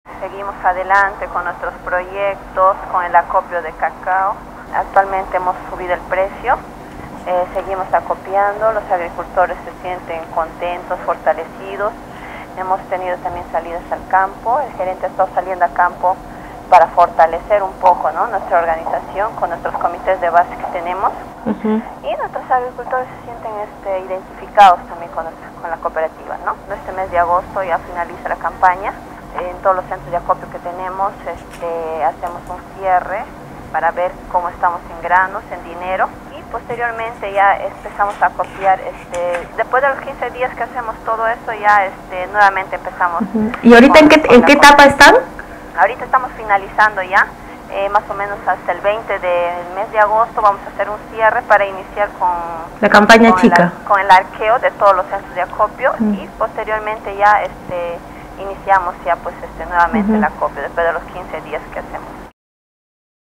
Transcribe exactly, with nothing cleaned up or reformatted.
Seguimos adelante con nuestros proyectos, con el acopio de cacao. Actualmente hemos subido el precio, eh, seguimos acopiando, los agricultores se sienten contentos, fortalecidos. Hemos tenido también salidas al campo, el gerente ha estado saliendo a campo para fortalecer un poco, ¿no?, nuestra organización con nuestros comités de base que tenemos. Uh-huh. Y nuestros agricultores se sienten este, identificados también con, nuestra, con la cooperativa, ¿no? Este mes de agosto ya finaliza la campaña. En todos los centros de acopio que tenemos este, hacemos un cierre para ver cómo estamos en granos, en dinero, y posteriormente ya empezamos a acopiar, este, después de los quince días que hacemos todo eso, ya este, nuevamente empezamos. Uh-huh. ¿Y ahorita con, en qué, en qué etapa están? Ahorita estamos finalizando ya, eh, más o menos hasta el veinte del mes de agosto vamos a hacer un cierre para iniciar con la campaña con chica, el, con el arqueo de todos los centros de acopio. Uh-huh. Y posteriormente ya este, iniciamos ya pues este, nuevamente uh-huh. el acopio después de los quince días que hacemos.